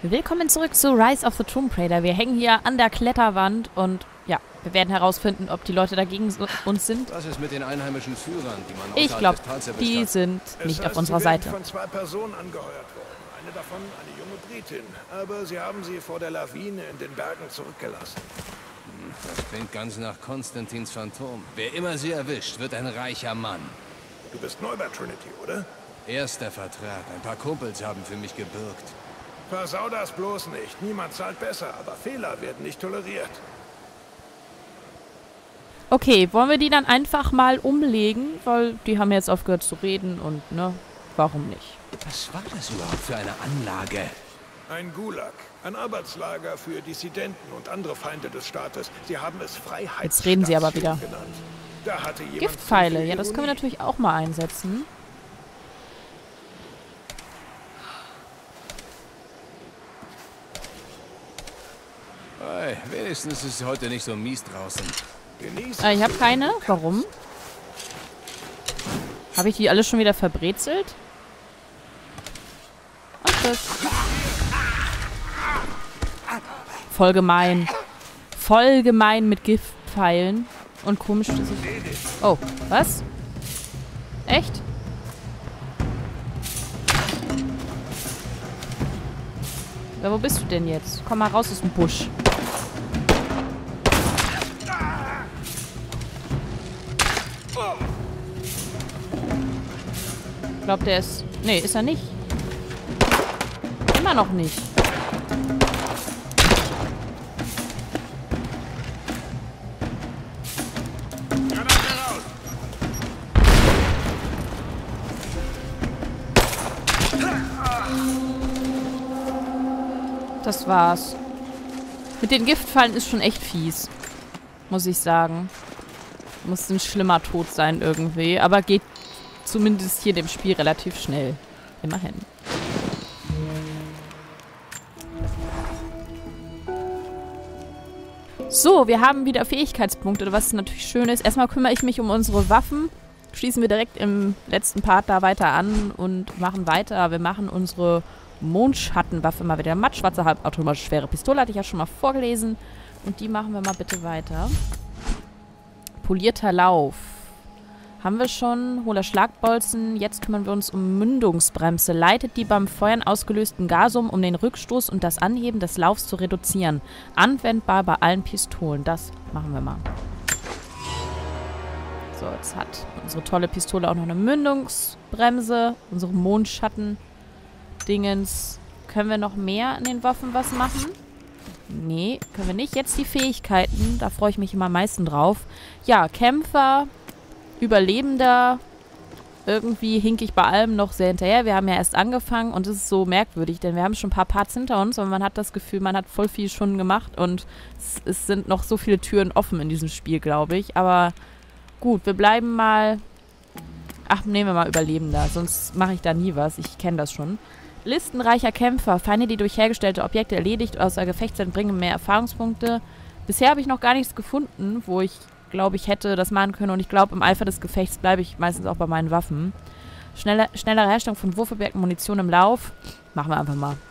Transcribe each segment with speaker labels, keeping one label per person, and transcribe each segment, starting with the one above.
Speaker 1: Willkommen zurück zu Rise of the Tomb Raider. Wir hängen hier an der Kletterwand und ja, wir werden herausfinden, ob die Leute dagegen uns sind.
Speaker 2: Was ist mit den einheimischen Führern, die man
Speaker 1: Ich glaube, die sind nicht auf unserer Seite.
Speaker 3: Von 2 Personen angeheuert worden. Eine davon eine junge Britin, aber sie haben sie vor der Lawine in den Bergen zurückgelassen.
Speaker 2: Das klingt ganz nach Konstantins Phantom. Wer immer sie erwischt, wird ein reicher Mann.
Speaker 3: Du bist neu bei Trinity, oder?
Speaker 2: Erster Vertrag. Ein paar Kumpels haben für mich gebürgt.
Speaker 3: Versau das bloß nicht. Niemand zahlt besser, aber Fehler werden nicht toleriert.
Speaker 1: Okay, wollen wir die dann einfach mal umlegen? Weil die haben jetzt aufgehört zu reden und, ne, warum nicht?
Speaker 2: Was war das überhaupt für eine Anlage?
Speaker 3: Ein Gulag. Ein Arbeitslager für Dissidenten und andere Feinde des Staates. Sie haben es Freiheitsstation
Speaker 1: Jetzt reden sie aber wieder.
Speaker 3: genannt. Da hatte jemand
Speaker 1: Giftpfeile,
Speaker 3: zu viel
Speaker 1: ja, das können wir
Speaker 3: Ironie.
Speaker 1: natürlich auch mal einsetzen.
Speaker 2: Hey, wenigstens ist es heute nicht so mies draußen.
Speaker 3: Genieß
Speaker 1: Ich habe keine. Warum? Habe ich die alle schon wieder verbrezelt? Und tschüss. Voll gemein. Voll gemein mit Giftpfeilen. Und komisch, dass ich... Oh, was? Echt? Ja, wo bist du denn jetzt? Komm mal raus aus dem Busch. Ich glaube, der ist... Nee, ist er nicht. Immer noch nicht. Das war's. Mit den Giftfallen ist schon echt fies. Muss ich sagen. Muss ein schlimmer Tod sein irgendwie. Aber geht zumindest hier dem Spiel relativ schnell. Immerhin. So, wir haben wieder Fähigkeitspunkte, was natürlich schön ist. Erstmal kümmere ich mich um unsere Waffen. Schließen wir direkt im letzten Part da weiter an und machen weiter. Wir machen unsere Mondschattenwaffe mal wieder. Mattschwarze, halbautomatische, schwere Pistole hatte ich ja schon mal vorgelesen. Und die machen wir mal bitte weiter. Polierter Lauf. Haben wir schon. Hohler Schlagbolzen. Jetzt kümmern wir uns um Mündungsbremse. Leitet die beim Feuern ausgelösten Gas um den Rückstoß und das Anheben des Laufs zu reduzieren. Anwendbar bei allen Pistolen. Das machen wir mal. So, jetzt hat unsere tolle Pistole auch noch eine Mündungsbremse. Unsere Mondschatten-Dingens. Können wir noch mehr an den Waffen was machen? Nee, können wir nicht. Jetzt die Fähigkeiten. Da freue ich mich immer am meisten drauf. Ja, Kämpfer... Überlebender, irgendwie hinke ich bei allem noch sehr hinterher. Wir haben ja erst angefangen und es ist so merkwürdig, denn wir haben schon ein paar Parts hinter uns und man hat das Gefühl, man hat voll viel schon gemacht und es sind noch so viele Türen offen in diesem Spiel, glaube ich. Aber gut, wir bleiben mal... Ach, nehmen wir mal Überlebender, sonst mache ich da nie was. Ich kenne das schon. Listenreicher Kämpfer. Feinde, die durch hergestellte Objekte erledigt außer Gefecht sind, bringen mehr Erfahrungspunkte. Bisher habe ich noch gar nichts gefunden, wo ich... glaube ich, hätte das machen können. Und ich glaube, im Eifer des Gefechts bleibe ich meistens auch bei meinen Waffen. Schnellere Herstellung von Wurfobjekten, Munition im Lauf. Machen wir einfach mal.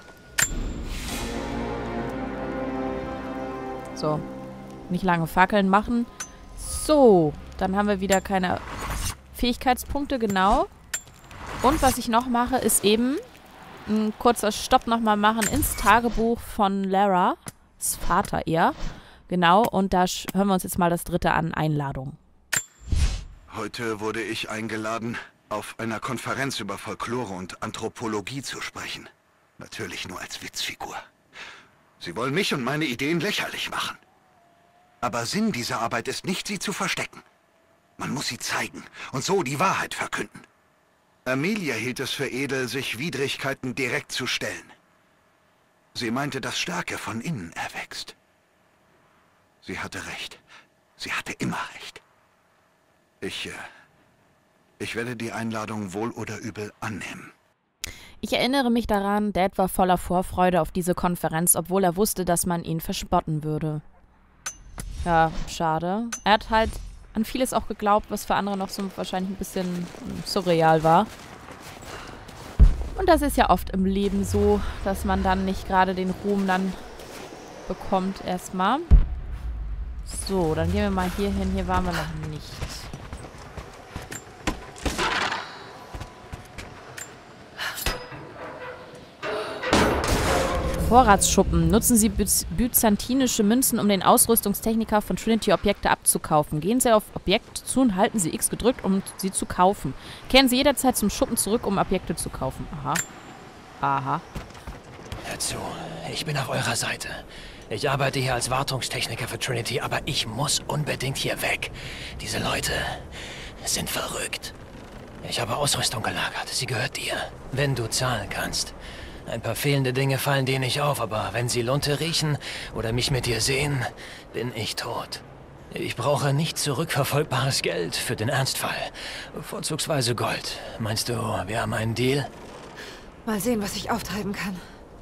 Speaker 1: So. Nicht lange Fackeln machen. So. Dann haben wir wieder keine Fähigkeitspunkte, genau. Und was ich noch mache, ist eben ein kurzer Stopp nochmal machen ins Tagebuch von Lara. Das Vater eher. Genau, und da hören wir uns jetzt mal das dritte an, Einladung.
Speaker 4: Heute wurde ich eingeladen, auf einer Konferenz über Folklore und Anthropologie zu sprechen. Natürlich nur als Witzfigur. Sie wollen mich und meine Ideen lächerlich machen. Aber Sinn dieser Arbeit ist nicht, sie zu verstecken. Man muss sie zeigen und so die Wahrheit verkünden. Amelia hielt es für edel, sich Widrigkeiten direkt zu stellen. Sie meinte, dass Stärke von innen erwächst. Sie hatte recht. Sie hatte immer recht. Ich werde die Einladung wohl oder übel annehmen.
Speaker 1: Ich erinnere mich daran, Dad war voller Vorfreude auf diese Konferenz, obwohl er wusste, dass man ihn verspotten würde. Ja, schade. Er hat halt an vieles auch geglaubt, was für andere noch so wahrscheinlich ein bisschen surreal war. Und das ist ja oft im Leben so, dass man dann nicht gerade den Ruhm dann bekommt erstmal. So, dann gehen wir mal hier hin. Hier waren wir noch nicht. Vorratsschuppen. Nutzen Sie byzantinische Münzen, um den Ausrüstungstechniker von Trinity Objekte abzukaufen. Gehen Sie auf Objekte zu und halten Sie X gedrückt, um sie zu kaufen. Kehren Sie jederzeit zum Schuppen zurück, um Objekte zu kaufen. Aha. Aha.
Speaker 5: Hör zu, ich bin auf eurer Seite. Ich arbeite hier als Wartungstechniker für Trinity, aber ich muss unbedingt hier weg. Diese Leute sind verrückt. Ich habe Ausrüstung gelagert. Sie gehört dir. Wenn du zahlen kannst. Ein paar fehlende Dinge fallen dir nicht auf, aber wenn sie Lunte riechen oder mich mit dir sehen, bin ich tot. Ich brauche nicht zurückverfolgbares Geld für den Ernstfall. Vorzugsweise Gold. Meinst du, wir haben einen Deal?
Speaker 6: Mal sehen, was ich auftreiben kann.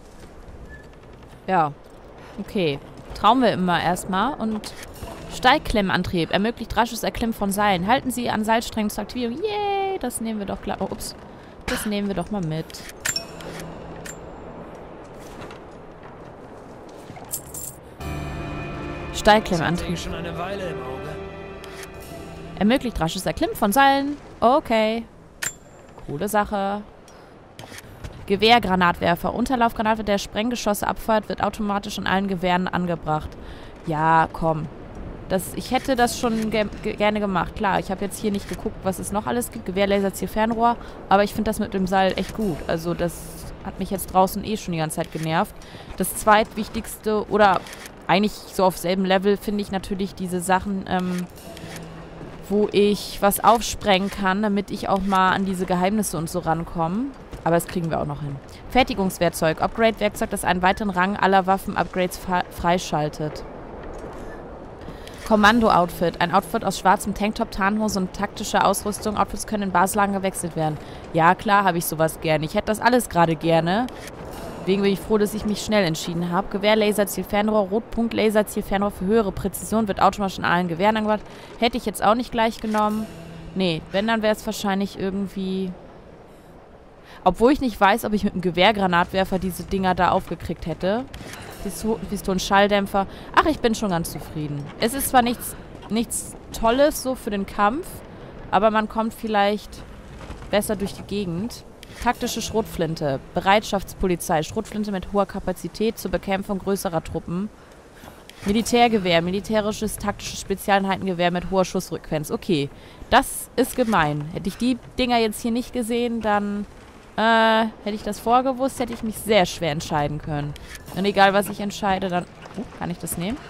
Speaker 1: Ja. Okay. Trauen wir immer erstmal. Und Steigklemmantrieb ermöglicht rasches Erklimmen von Seilen. Halten Sie an Seilsträngen zur Aktivierung. Yay! Das nehmen wir doch klar. Oh, ups. Das nehmen wir doch mal mit. Steigklemmantrieb.
Speaker 5: Schon eine Weile im Auge.
Speaker 1: Ermöglicht rasches Erklimmen von Seilen. Okay. Coole Sache. Gewehrgranatwerfer. Unterlaufgranate, der Sprenggeschosse abfeuert, wird automatisch in allen Gewehren angebracht. Ja, komm. Ich hätte das schon gerne gemacht. Klar, ich habe jetzt hier nicht geguckt, was es noch alles gibt. Gewehr, Laser, Ziel, Fernrohr. Aber ich finde das mit dem Seil echt gut. Also das hat mich jetzt draußen eh schon die ganze Zeit genervt. Das zweitwichtigste oder eigentlich so auf selben Level finde ich natürlich diese Sachen, wo ich was aufsprengen kann, damit ich auch mal an diese Geheimnisse und so rankomme. Aber das kriegen wir auch noch hin. Fertigungswerkzeug. Upgrade-Werkzeug, das einen weiteren Rang aller Waffen-Upgrades freischaltet. Kommando-Outfit. Ein Outfit aus schwarzem Tanktop, Tarnhose und taktischer Ausrüstung. Outfits können in Basislagen gewechselt werden. Ja, klar habe ich sowas gerne. Ich hätte das alles gerade gerne. Deswegen bin ich froh, dass ich mich schnell entschieden habe. Gewehr, Laser, Ziel, Fernrohr, Rotpunkt, Laser, Ziel, Fernrohr für höhere Präzision wird automatisch in allen Gewehren angebracht. Hätte ich jetzt auch nicht gleich genommen. Nee, wenn, dann wäre es wahrscheinlich irgendwie... Obwohl ich nicht weiß, ob ich mit einem Gewehrgranatwerfer diese Dinger da aufgekriegt hätte. Pistolen-Schalldämpfer. Ach, ich bin schon ganz zufrieden. Es ist zwar nichts Tolles so für den Kampf, aber man kommt vielleicht besser durch die Gegend. Taktische Schrotflinte. Bereitschaftspolizei. Schrotflinte mit hoher Kapazität zur Bekämpfung größerer Truppen. Militärgewehr. Militärisches taktisches Spezialeinheitengewehr mit hoher Schussfrequenz. Okay, das ist gemein. Hätte ich die Dinger jetzt hier nicht gesehen, dann hätte ich das vorgewusst, hätte ich mich sehr schwer entscheiden können. Und egal, was ich entscheide, dann... kann ich das nehmen?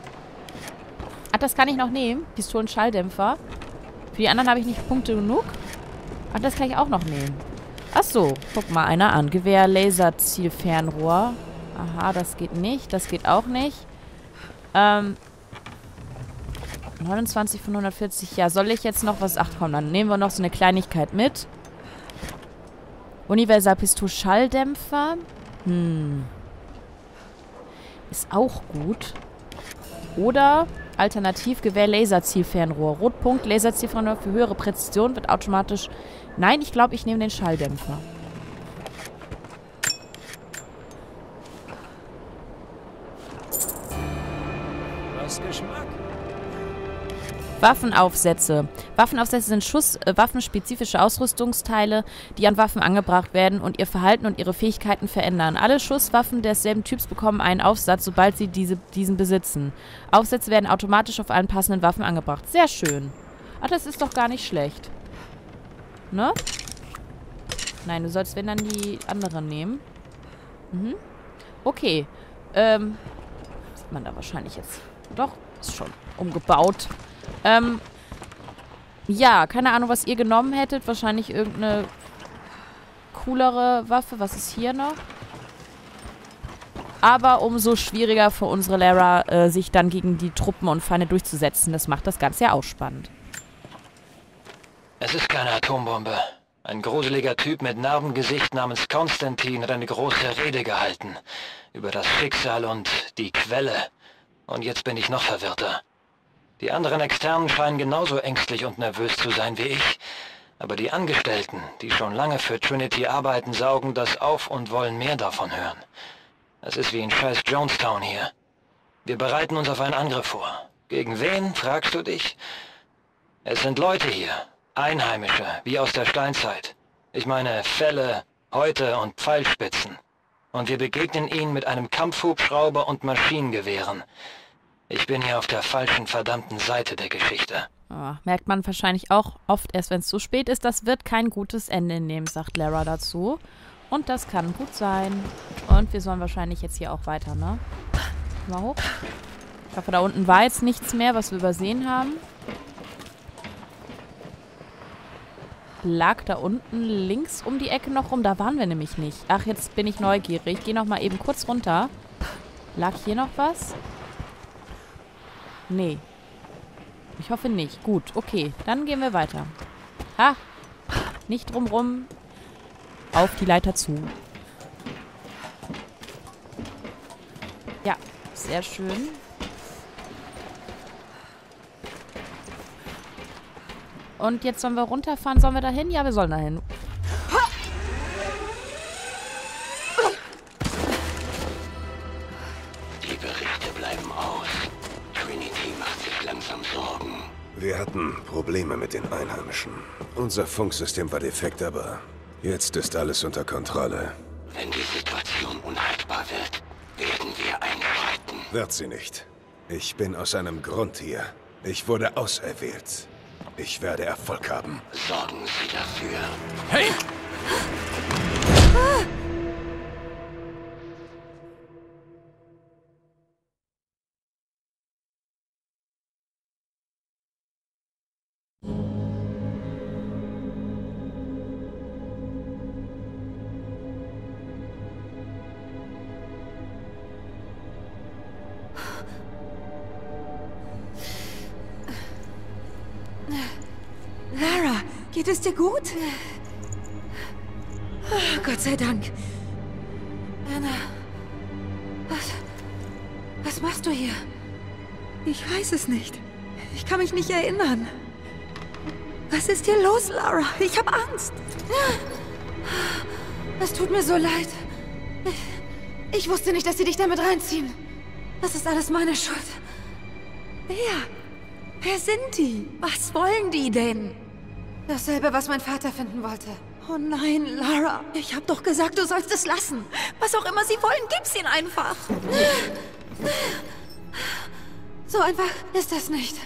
Speaker 1: Ach, das kann ich noch nehmen. Pistolen-Schalldämpfer. Für die anderen habe ich nicht Punkte genug. Ach, das kann ich auch noch nehmen. Ach so, guck mal einer an. Gewehr, Laser, Ziel, Fernrohr. Aha, das geht nicht. Das geht auch nicht. 29 von 140. Ja, soll ich jetzt noch was... Ach komm, dann nehmen wir noch so eine Kleinigkeit mit. Universal-Pistol Schalldämpfer. Ist auch gut. Oder alternativ Gewehr Laserzielfernrohr. Rotpunkt, Laserzielfernrohr für höhere Präzision wird automatisch... Nein, ich glaube, ich nehme den Schalldämpfer.
Speaker 5: Was Geschmack?
Speaker 1: Waffenaufsätze. Waffenaufsätze sind waffenspezifische Ausrüstungsteile, die an Waffen angebracht werden und ihr Verhalten und ihre Fähigkeiten verändern. Alle Schusswaffen desselben Typs bekommen einen Aufsatz, sobald sie diesen besitzen. Aufsätze werden automatisch auf allen passenden Waffen angebracht. Sehr schön. Ach, das ist doch gar nicht schlecht. Ne? Nein, du sollst, wenn dann, die anderen nehmen. Okay. Sieht man da wahrscheinlich jetzt. Doch, ist schon umgebaut. Ja, keine Ahnung, was ihr genommen hättet. Wahrscheinlich irgendeine coolere Waffe. Was ist hier noch? Aber umso schwieriger für unsere Lara, sich dann gegen die Truppen und Feinde durchzusetzen. Das macht das Ganze ja auch spannend.
Speaker 5: Es ist keine Atombombe. Ein gruseliger Typ mit Narbengesicht namens Konstantin hat eine große Rede gehalten. Über das Schicksal und die Quelle. Und jetzt bin ich noch verwirrter. Die anderen Externen scheinen genauso ängstlich und nervös zu sein wie ich. Aber die Angestellten, die schon lange für Trinity arbeiten, saugen das auf und wollen mehr davon hören. Es ist wie in scheiß Jonestown hier. Wir bereiten uns auf einen Angriff vor. Gegen wen, fragst du dich? Es sind Leute hier, Einheimische, wie aus der Steinzeit. Ich meine Felle, Häute und Pfeilspitzen. Und wir begegnen ihnen mit einem Kampfhubschrauber und Maschinengewehren. Ich bin hier auf der falschen verdammten Seite der Geschichte.
Speaker 1: Oh, merkt man wahrscheinlich auch oft erst, wenn es zu spät ist. Das wird kein gutes Ende nehmen, sagt Lara dazu. Und das kann gut sein. Und wir sollen wahrscheinlich jetzt hier auch weiter, ne? Mal hoch. Ich hoffe, da unten war jetzt nichts mehr, was wir übersehen haben. Lag da unten links um die Ecke noch rum? Da waren wir nämlich nicht. Ach, jetzt bin ich neugierig. Ich gehe noch mal eben kurz runter. Lag hier noch was? Nee. Ich hoffe nicht. Gut, okay. Dann gehen wir weiter. Ha! Nicht drumrum. Auf die Leiter zu. Ja, sehr schön. Und jetzt sollen wir runterfahren. Sollen wir da hin? Ja, wir sollen da hin.
Speaker 7: Die Berichte bleiben aus. Trinity macht sich langsam Sorgen.
Speaker 3: Wir hatten Probleme mit den Einheimischen. Unser Funksystem war defekt, aber jetzt ist alles unter Kontrolle.
Speaker 7: Wenn die Situation unhaltbar wird, werden wir einschreiten.
Speaker 3: Wird sie nicht. Ich bin aus einem Grund hier. Ich wurde auserwählt. Ich werde Erfolg haben.
Speaker 7: Sorgen Sie dafür.
Speaker 5: Hey!
Speaker 6: Lara, geht es dir gut? Oh, Gott sei Dank. Anna, was machst du hier? Ich weiß es nicht. Ich kann mich nicht erinnern. Was ist hier los, Lara? Ich habe Angst. Es tut mir so leid. Ich wusste nicht, dass sie dich damit reinziehen. Das ist alles meine Schuld. Wer sind die? Was wollen die denn? Dasselbe, was mein Vater finden wollte. Oh nein, Lara. Ich hab doch gesagt, du sollst es lassen. Was auch immer sie wollen, gib's ihnen einfach. So einfach ist das nicht.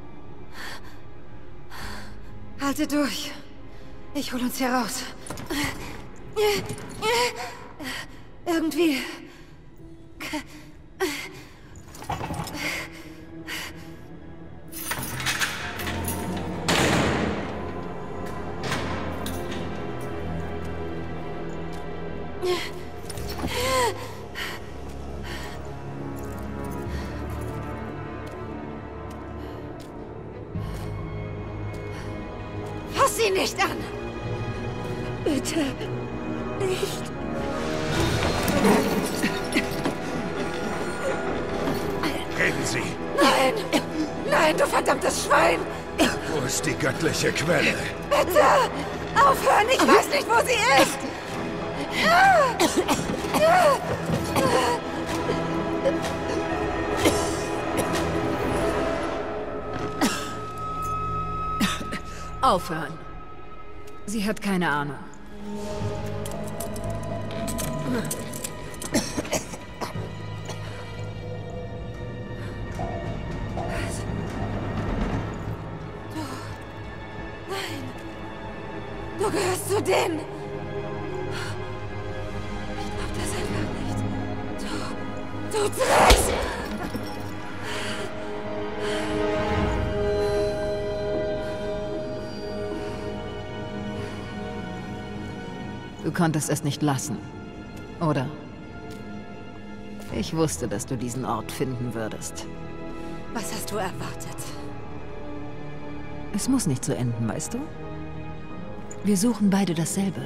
Speaker 6: Halte durch. Ich hol uns hier raus. Irgendwie. Fass sie nicht an! Bitte nicht.
Speaker 3: Reden Sie!
Speaker 6: Nein! Nein, du verdammtes Schwein!
Speaker 3: Wo ist die göttliche Quelle?
Speaker 6: Bitte! Aufhören! Ich weiß nicht, wo sie ist! Aufhören. Sie hat keine Ahnung. Du gehörst zu denen. Ich glaub das einfach nicht. Du Drecks! Du konntest es nicht lassen, oder? Ich wusste, dass du diesen Ort finden würdest. Was hast du erwartet? Es muss nicht so enden, weißt du? Wir suchen beide dasselbe.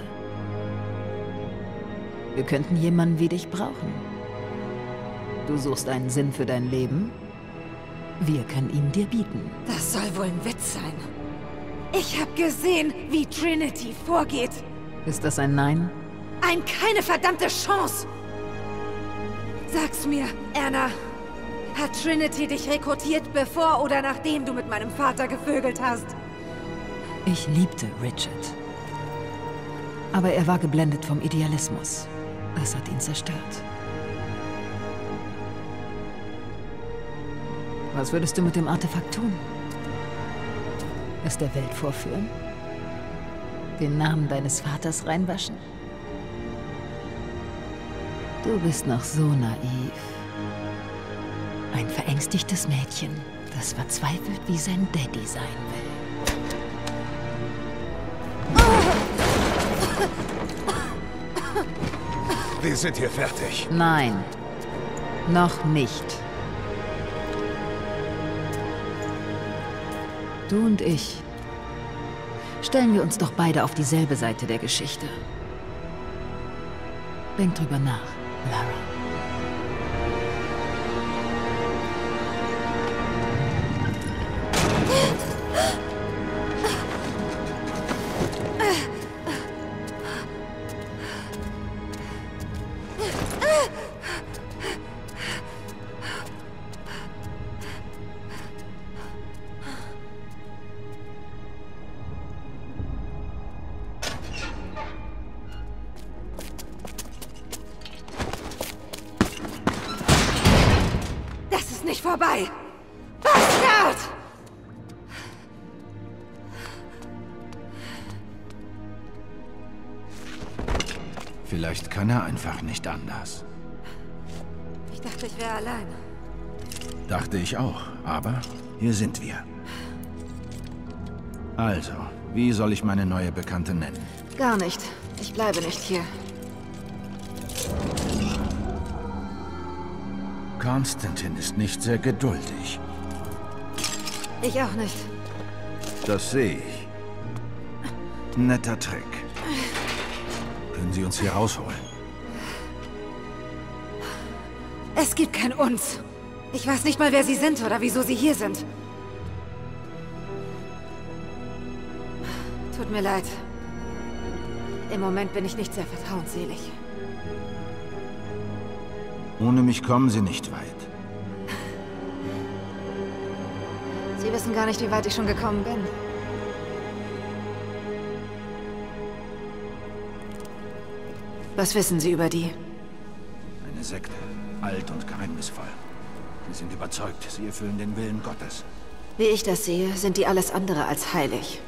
Speaker 6: Wir könnten jemanden wie dich brauchen. Du suchst einen Sinn für dein Leben. Wir können ihn dir bieten. Das soll wohl ein Witz sein. Ich habe gesehen, wie Trinity vorgeht.
Speaker 8: Ist das ein Nein?
Speaker 6: Keine verdammte Chance! Sag's mir, Anna. Hat Trinity dich rekrutiert, bevor oder nachdem du mit meinem Vater gevögelt hast?
Speaker 8: Ich liebte Richard. Aber er war geblendet vom Idealismus. Das hat ihn zerstört. Was würdest du mit dem Artefakt tun? Es der Welt vorführen? Den Namen deines Vaters reinwaschen? Du bist noch so naiv. Ein verängstigtes Mädchen, das verzweifelt wie sein Daddy sein will.
Speaker 3: Wir sind hier fertig.
Speaker 8: Nein, noch nicht. Du und ich. Stellen wir uns doch beide auf dieselbe Seite der Geschichte. Denk drüber nach, Lara.
Speaker 6: Nicht vorbei! Bastard!
Speaker 9: Vielleicht kann er einfach nicht anders.
Speaker 6: Ich dachte, ich wäre allein.
Speaker 9: Dachte ich auch, aber hier sind wir. Also, wie soll ich meine neue Bekannte nennen?
Speaker 6: Gar nicht. Ich bleibe nicht hier.
Speaker 9: Konstantin ist nicht sehr geduldig.
Speaker 6: Ich auch nicht.
Speaker 9: Das sehe ich. Netter Trick. Können Sie uns hier rausholen?
Speaker 6: Es gibt kein Uns. Ich weiß nicht mal, wer Sie sind oder wieso Sie hier sind. Tut mir leid. Im Moment bin ich nicht sehr vertrauensselig.
Speaker 9: Ohne mich kommen Sie nicht weit.
Speaker 6: Sie wissen gar nicht, wie weit ich schon gekommen bin. Was wissen Sie über die?
Speaker 9: Eine Sekte, alt und geheimnisvoll. Sie sind überzeugt, sie erfüllen den Willen Gottes.
Speaker 6: Wie ich das sehe, sind die alles andere als heilig.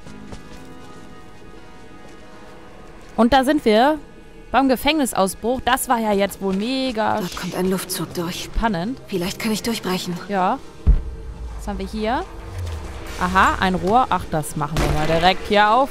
Speaker 1: Und da sind wir beim Gefängnisausbruch. Das war ja jetzt wohl mega
Speaker 6: Dort kommt ein Luftzug durch.
Speaker 1: spannend.
Speaker 6: Vielleicht kann ich durchbrechen.
Speaker 1: Ja. Was haben wir hier? Aha, ein Rohr. Ach, das machen wir mal direkt hier auf.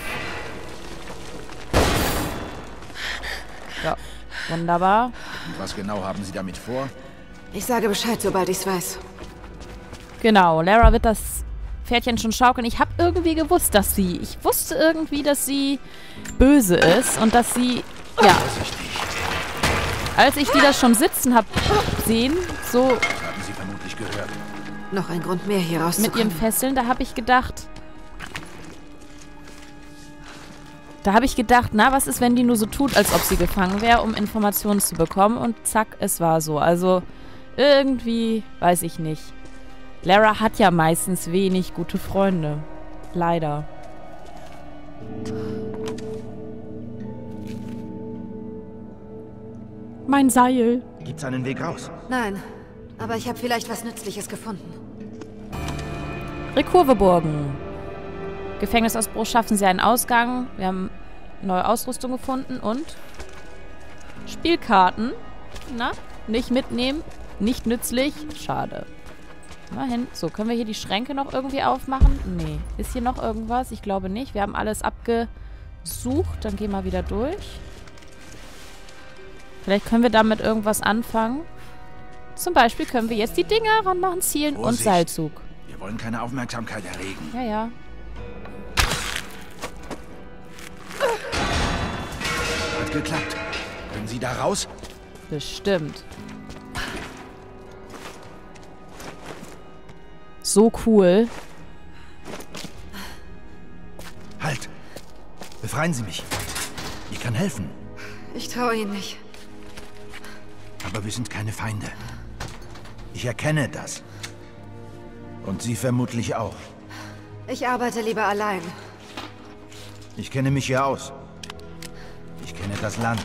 Speaker 1: Ja, wunderbar.
Speaker 9: Und was genau haben Sie damit vor?
Speaker 6: Ich sage Bescheid, sobald ich's weiß.
Speaker 1: Genau, Lara wird das Pferdchen schon schaukeln. Ich habe irgendwie gewusst, dass sie... Ich wusste irgendwie, dass sie böse ist und dass sie... Ja. Als ich die das schon sitzen habe sehen, so...
Speaker 9: Das haben Sie vermutlich gehört.
Speaker 6: Noch ein Grund mehr, hier rauszukommen.
Speaker 1: Mit ihren Fesseln, da habe ich gedacht... na, was ist, wenn die nur so tut, als ob sie gefangen wäre, um Informationen zu bekommen? Und zack, es war so. Also, irgendwie, weiß ich nicht. Lara hat ja meistens wenig gute Freunde. Leider. Mein Seil.
Speaker 9: Gibt's einen Weg raus?
Speaker 6: Nein, aber ich habe vielleicht was Nützliches gefunden.
Speaker 1: Rekurveburgen. Gefängnisausbruch, schaffen sie einen Ausgang. Wir haben neue Ausrüstung gefunden und Spielkarten. Na, nicht mitnehmen. Nicht nützlich. Schade. Mal hin. So, können wir hier die Schränke noch irgendwie aufmachen? Nee. Ist hier noch irgendwas? Ich glaube nicht. Wir haben alles abgesucht. Dann gehen wir wieder durch. Vielleicht können wir damit irgendwas anfangen. Zum Beispiel können wir jetzt die Dinger ranmachen, zielen und Seilzug.
Speaker 9: Wir wollen keine Aufmerksamkeit erregen.
Speaker 1: Ja, ja.
Speaker 9: Hat geklappt. Können Sie da raus?
Speaker 1: Bestimmt. So cool.
Speaker 9: Befreien Sie mich. Ich kann helfen.
Speaker 6: Ich traue Ihnen nicht.
Speaker 9: Aber wir sind keine Feinde. Ich erkenne das. Und Sie vermutlich auch.
Speaker 6: Ich arbeite lieber allein.
Speaker 9: Ich kenne mich hier aus. Ich kenne das Land.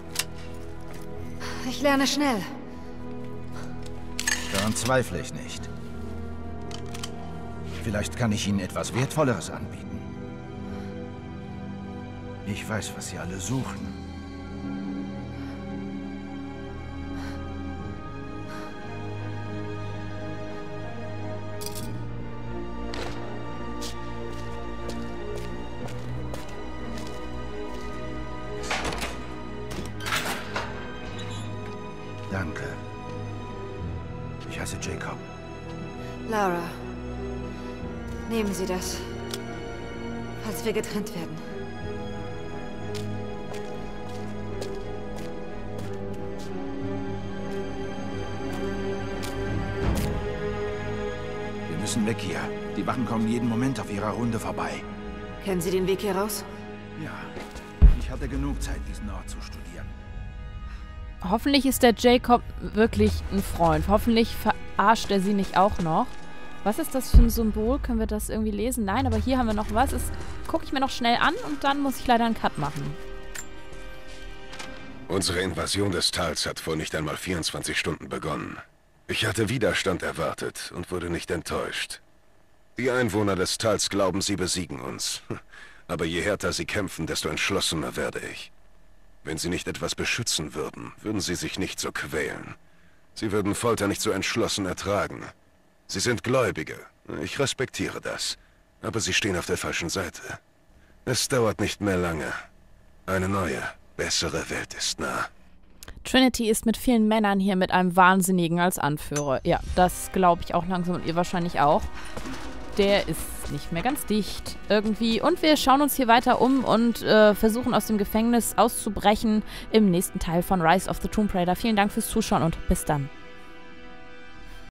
Speaker 6: Ich lerne schnell.
Speaker 9: Daran zweifle ich nicht. Vielleicht kann ich Ihnen etwas Wertvolleres anbieten. Ich weiß, was Sie alle suchen. Danke. Ich heiße Jacob.
Speaker 6: Lara, nehmen Sie das, falls wir getrennt werden.
Speaker 9: Wir müssen weg hier. Die Wachen kommen jeden Moment auf ihrer Runde vorbei.
Speaker 6: Kennen Sie den Weg hier raus?
Speaker 9: Ja, ich hatte genug Zeit, diesen Ort zu studieren.
Speaker 1: Hoffentlich ist der Jacob wirklich ein Freund. Hoffentlich verarscht er sie nicht auch noch. Was ist das für ein Symbol? Können wir das irgendwie lesen? Nein, aber hier haben wir noch was. Das gucke ich mir noch schnell an und dann muss ich leider einen Cut machen.
Speaker 3: Unsere Invasion des Tals hat vor nicht einmal 24 Stunden begonnen. Ich hatte Widerstand erwartet und wurde nicht enttäuscht. Die Einwohner des Tals glauben, sie besiegen uns. Aber je härter sie kämpfen, desto entschlossener werde ich. Wenn sie nicht etwas beschützen würden, würden sie sich nicht so quälen. Sie würden Folter nicht so entschlossen ertragen. Sie sind Gläubige. Ich respektiere das. Aber sie stehen auf der falschen Seite. Es dauert nicht mehr lange. Eine neue, bessere Welt ist nah.
Speaker 1: Trinity ist mit vielen Männern hier mit einem Wahnsinnigen als Anführer. Ja, das glaube ich auch langsam und ihr wahrscheinlich auch. Der ist nicht mehr ganz dicht irgendwie. Und wir schauen uns hier weiter um und versuchen aus dem Gefängnis auszubrechen im nächsten Teil von Rise of the Tomb Raider. Vielen Dank fürs Zuschauen und bis dann.